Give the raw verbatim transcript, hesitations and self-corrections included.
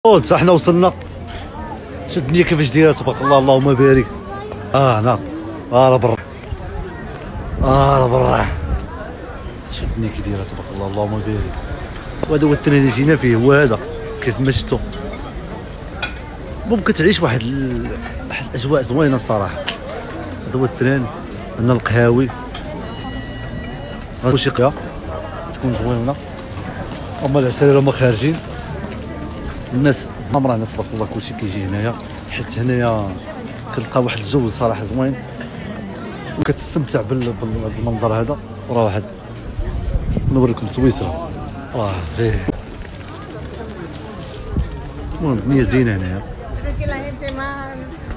صح حنا وصلنا. شدني كيفاش دايره تبارك الله اللهم بارك. اه هنا اه راه برا اه راه برا شدني كي دايره تبارك الله اللهم بارك. وهذا هو التنين اللي جينا فيه هو هذا كيف ما شفتو. ممكن تعيش واحد ال... واحد الاجواء زوينه الصراحه. هذا هو التران عندنا القهاوي الموسيقى تكون زوينه. هما العساكر هما خارجين الناس عمرها هنا تبارك الله كلشي كيجي هنايا حيت هنايا كتلقى واحد الجو صراحه زوين وكتستمتع بالمنظر هذا. راه واحد نوريكم سويسرا راه فيه المهم الدنيا زينه هنايا.